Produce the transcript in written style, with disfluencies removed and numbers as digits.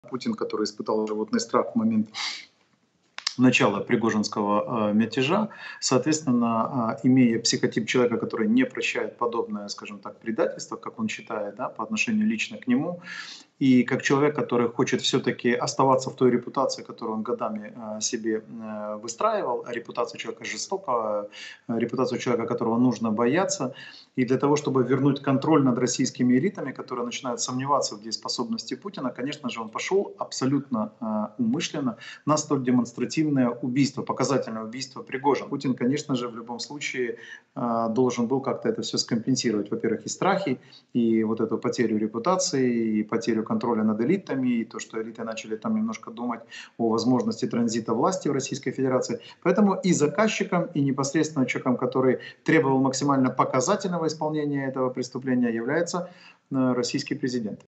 Путин, который испытал животный страх в момент начала Пригожинского мятежа, соответственно, имея психотип человека, который не прощает подобное, скажем так, предательство, как он считает, да, по отношению лично к нему, и как человек, который хочет все-таки оставаться в той репутации, которую он годами себе выстраивал, репутацию человека жестокого, репутацию человека, которого нужно бояться, и для того, чтобы вернуть контроль над российскими элитами, которые начинают сомневаться в дееспособности Путина, конечно же, он пошел абсолютно умышленно на столь демонстративное убийство, показательное убийство Пригожина. Путин, конечно же, в любом случае должен был как-то это все скомпенсировать. Во-первых, и страхи, и вот эту потерю репутации, и потерю контроля над элитами, и то, что элиты начали там немножко думать о возможности транзита власти в Российской Федерации. Поэтому и заказчиком, и непосредственно человеком, который требовал максимально показательного исполнения этого преступления, является российский президент.